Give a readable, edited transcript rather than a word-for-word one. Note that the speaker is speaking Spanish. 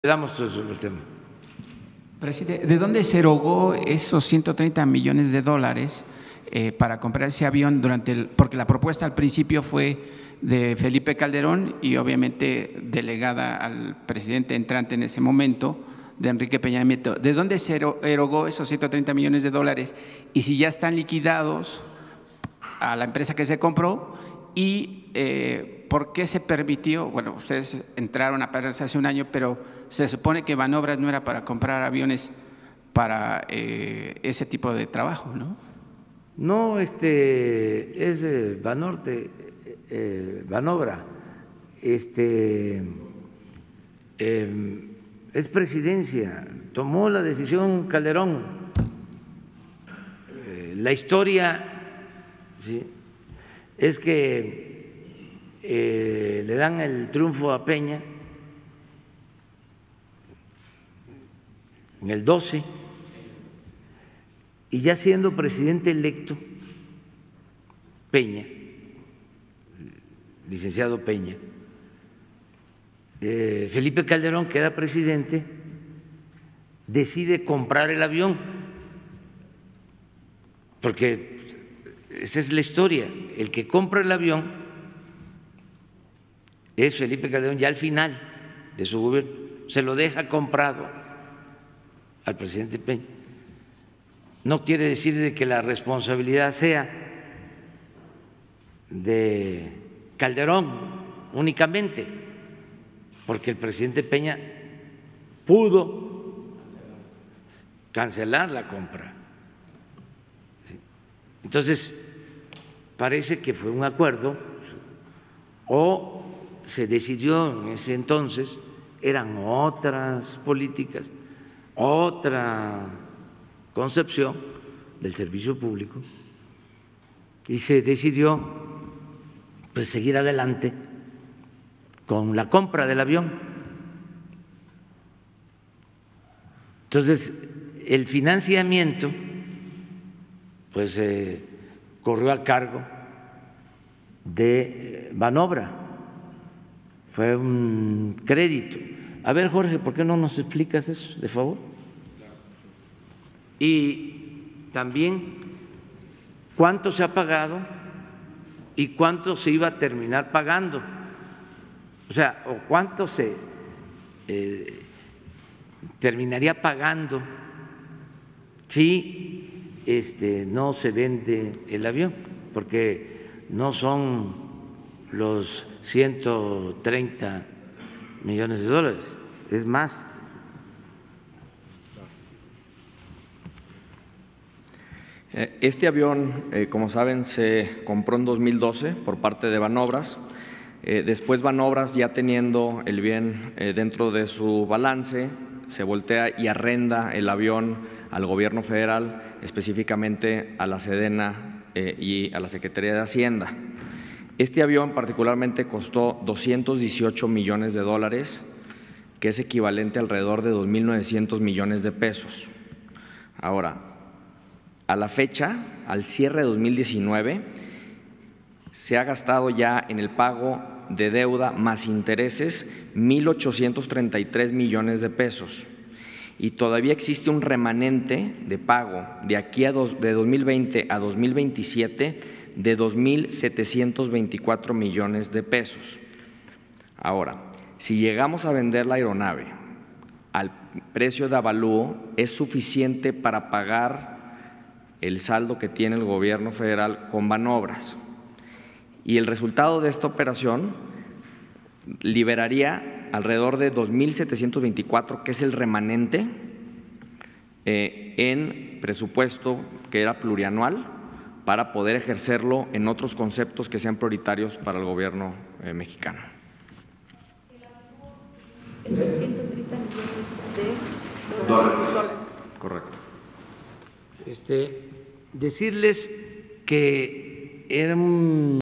Le damos todo el tema. Presidente, ¿de dónde se erogó esos 130 millones de dólares para comprar ese avión porque la propuesta al principio fue de Felipe Calderón y obviamente delegada al presidente entrante en ese momento, de Enrique Peña Nieto? ¿De dónde se erogó esos 130 millones de dólares? Y si ya están liquidados a la empresa que se compró, y ¿por qué se permitió? Bueno, ustedes entraron a pagarse hace un año, pero se supone que Banobras no era para comprar aviones para ese tipo de trabajo, ¿no? No, es Banorte, Banobra, es presidencia, tomó la decisión Calderón. La historia, ¿sí?, es que le dan el triunfo a Peña en el 12, y ya siendo presidente electo Peña, licenciado Peña, Felipe Calderón, que era presidente, decide comprar el avión, porque esa es la historia. El que compra el avión es Felipe Calderón, ya al final de su gobierno se lo deja comprado al presidente Peña. No quiere decir de que la responsabilidad sea de Calderón únicamente, porque el presidente Peña pudo cancelar la compra. Entonces, parece que fue un acuerdo, o se decidió en ese entonces, eran otras políticas, otra concepción del servicio público, y se decidió pues seguir adelante con la compra del avión. Entonces, el financiamiento pues corrió a cargo de Banobra, fue un crédito. A ver, Jorge, ¿por qué no nos explicas eso, de favor? Y también cuánto se ha pagado y cuánto se iba a terminar pagando, o sea, o cuánto se terminaría pagando si no se vende el avión, porque no son los 130 millones de dólares, es más. Este avión, como saben, se compró en 2012 por parte de Banobras. Después Banobras, ya teniendo el bien dentro de su balance, se voltea y arrenda el avión al gobierno federal, específicamente a la Sedena y a la Secretaría de Hacienda. Este avión particularmente costó 218 millones de dólares, que es equivalente a alrededor de 2.900 millones de pesos. Ahora, a la fecha, al cierre de 2019, se ha gastado ya en el pago de deuda más intereses 1.833 millones de pesos. Y todavía existe un remanente de pago de aquí de 2020 a 2027 de 2.724 millones de pesos. Ahora, si llegamos a vender la aeronave al precio de avalúo, es suficiente para pagar el saldo que tiene el gobierno federal con Banobras. Y el resultado de esta operación liberaría alrededor de 2.724, que es el remanente, en presupuesto que era plurianual, para poder ejercerlo en otros conceptos que sean prioritarios para el gobierno mexicano. El 130 millones de dólares. Correcto. Decirles que era un